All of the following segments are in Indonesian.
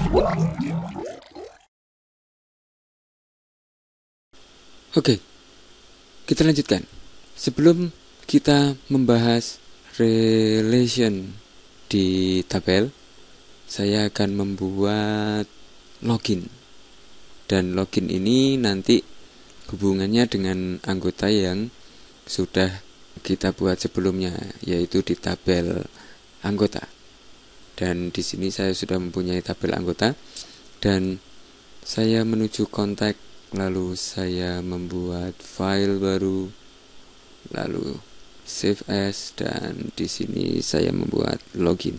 Oke, kita lanjutkan. Sebelum kita membahas relation di tabel, saya akan membuat login. Dan login ini nanti hubungannya dengan anggota yang sudah kita buat sebelumnya, yaitu di tabel anggota. Dan di sini saya sudah mempunyai tabel anggota dan saya menuju kontak, lalu saya membuat file baru, lalu save as, dan di sini saya membuat login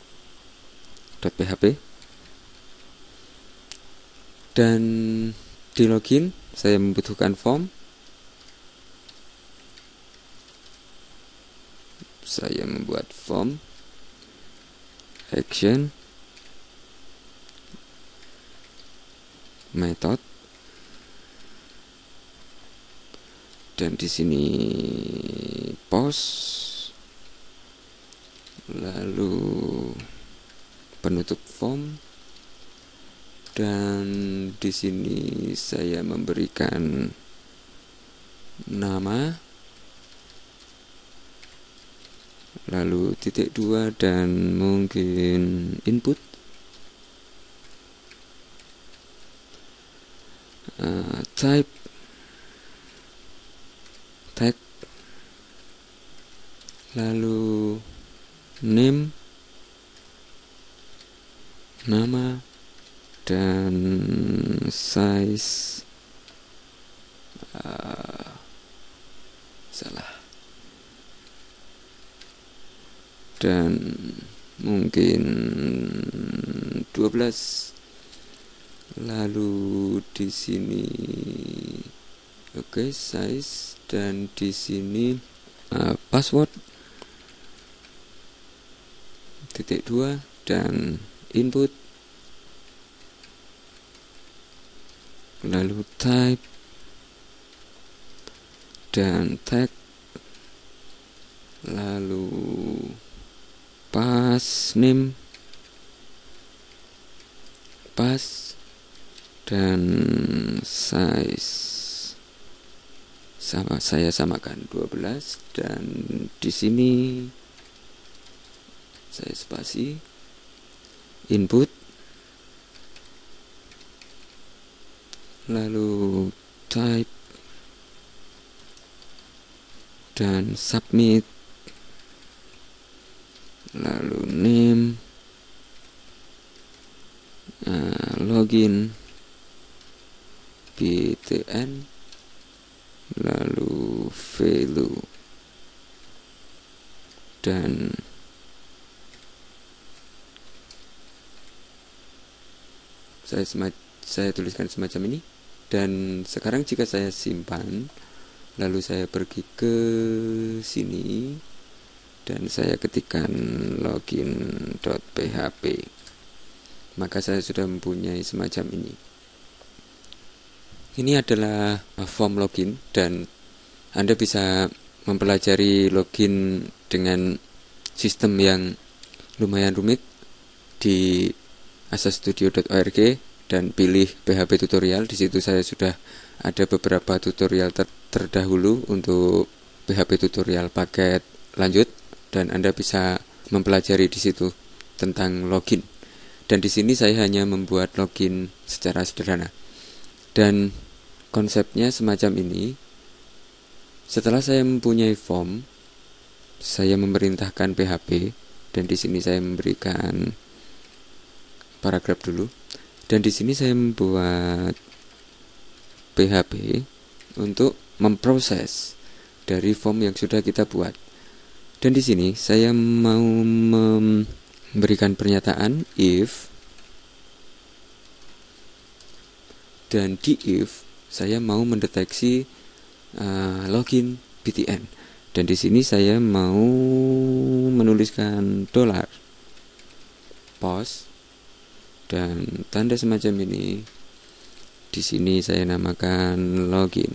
.php. Dan di login saya membutuhkan form. Saya membuat form action method, dan di sini post, lalu penutup form, dan di sini saya memberikan nama, lalu titik 2 dan mungkin input. Type tag, lalu name, nama, dan size dan mungkin 12. Lalu di sini oke, size, dan di sini password titik 2 dan input, lalu type dan tag, lalu pass name, pass, dan size saya samakan 12, dan di sini saya spasi input, lalu type dan submit, lalu name, login btn, lalu value, dan saya tuliskan semacam ini. Dan sekarang jika saya simpan, lalu saya pergi ke sini dan saya ketikkan login.php, maka saya sudah mempunyai semacam ini. Ini adalah form login, dan Anda bisa mempelajari login dengan sistem yang lumayan rumit di asastudio.org dan pilih PHP tutorial. Di situ saya sudah ada beberapa tutorial terdahulu untuk PHP tutorial paket lanjut, dan Anda bisa mempelajari di situ tentang login. Dan di sini saya hanya membuat login secara sederhana. Dan konsepnya semacam ini. Setelah saya mempunyai form, saya memerintahkan PHP, dan di sini saya memberikan paragraf dulu. Dan di sini saya membuat PHP untuk memproses dari form yang sudah kita buat. Dan di sini saya mau memberikan pernyataan if, dan di if saya mau mendeteksi login btn, dan di sini saya mau menuliskan $post dan tanda semacam ini. Di sini saya namakan login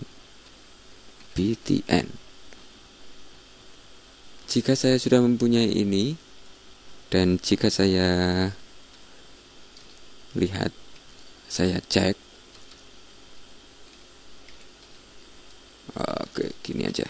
btn. Jika saya sudah mempunyai ini, dan jika saya lihat, saya cek. Oke, gini aja.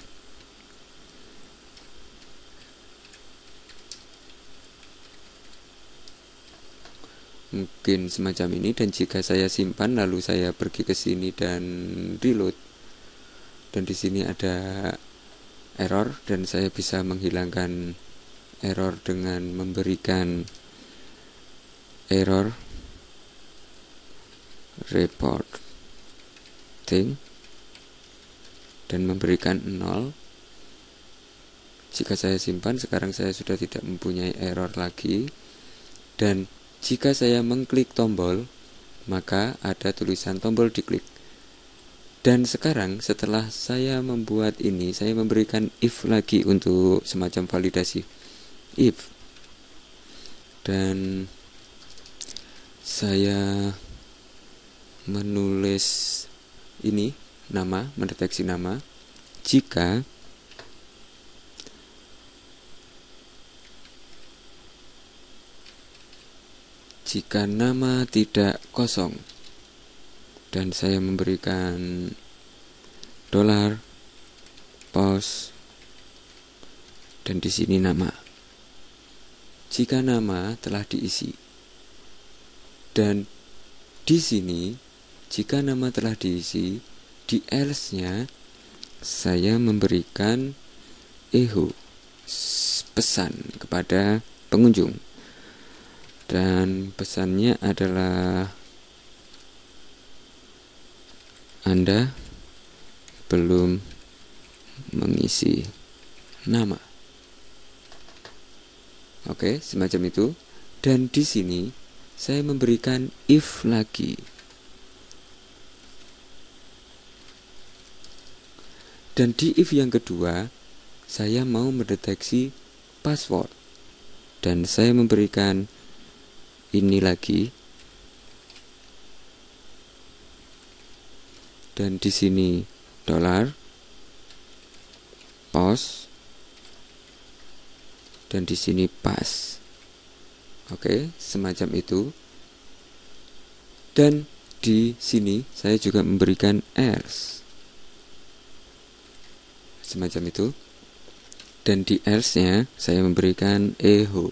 Mungkin semacam ini, dan jika saya simpan lalu saya pergi ke sini dan reload, dan di sini ada error, dan saya bisa menghilangkan error dengan memberikan error reporting dan memberikan 0. Jika saya simpan, sekarang saya sudah tidak mempunyai error lagi. Dan jika saya mengklik tombol, maka ada tulisan tombol diklik. Dan sekarang setelah saya membuat ini, saya memberikan if lagi untuk semacam validasi. If. Dan saya menulis ini, nama, mendeteksi nama. Jika nama tidak kosong, dan saya memberikan $, pause, dan di sini nama. Jika nama telah diisi, dan di sini jika nama telah diisi, di else-nya saya memberikan echo, pesan kepada pengunjung. Dan pesannya adalah Anda belum mengisi nama. Oke, semacam itu. Dan di sini saya memberikan if lagi. Dan di if yang kedua, saya mau mendeteksi password. Dan saya memberikan ini lagi. Dan di sini $, pause, dan di sini pass. Oke, semacam itu. Dan di sini saya juga memberikan else. Semacam itu. Dan di else-nya saya memberikan echo.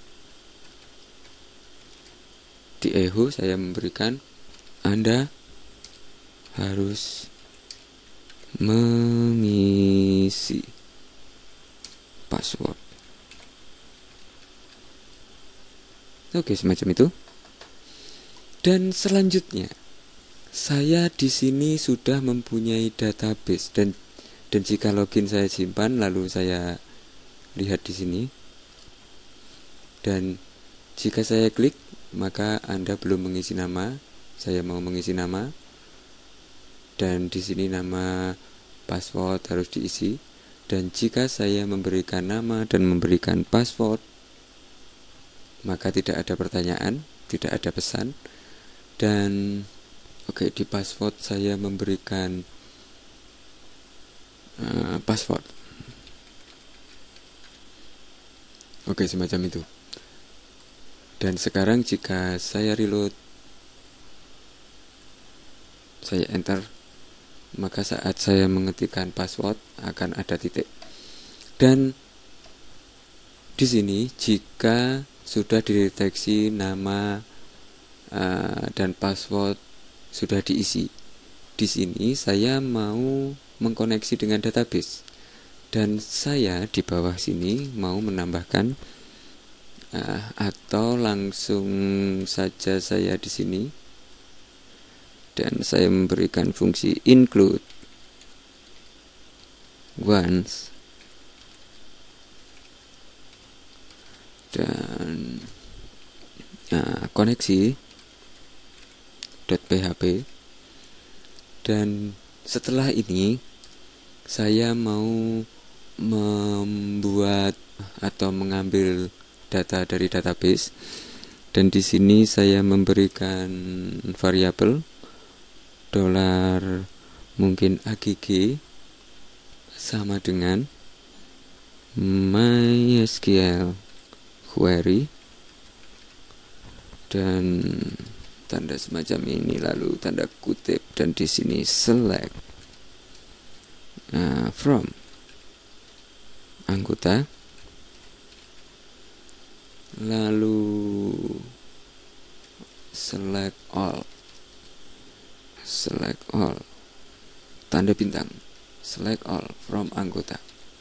Di echo saya memberikan Anda harus mengisi password. Oke, semacam itu. Dan selanjutnya, saya di sini sudah mempunyai database, dan jika login saya simpan, lalu saya lihat di sini. Dan jika saya klik, maka Anda belum mengisi nama. Saya mau mengisi nama. Dan di sini nama password harus diisi. Dan jika saya memberikan nama dan memberikan password, maka tidak ada pertanyaan, tidak ada pesan. Dan oke, di password saya memberikan password. Oke, semacam itu. Dan sekarang jika saya reload, saya enter, maka saat saya mengetikkan password akan ada titik. Dan di sini jika sudah dideteksi nama dan password sudah diisi, di sini saya mau mengkoneksi dengan database, dan saya di bawah sini mau menambahkan atau langsung saja saya di sini, dan saya memberikan fungsi include once, dan koneksi .php. Dan setelah ini saya mau membuat atau mengambil data dari database, dan di sini saya memberikan variabel mungkin agg sama dengan MySQL query, dan tanda semacam ini, lalu tanda kutip, dan di sini select from anggota, lalu select all, tanda bintang, select all from anggota.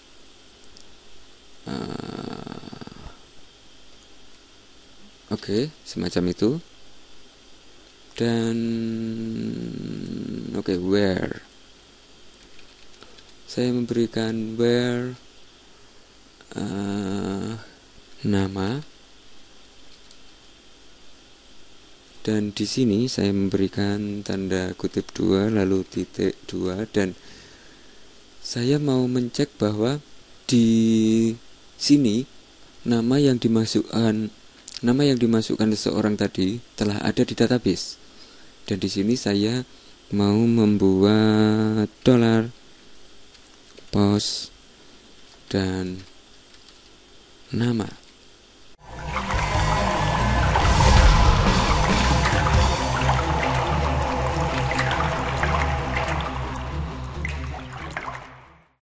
Oke, semacam itu. Dan where, saya memberikan where nama, dan di sini saya memberikan tanda kutip 2 lalu titik 2, dan saya mau mencek bahwa di sini nama yang dimasukkan seseorang tadi telah ada di database. Dan di sini saya mau membuat $post dan nama.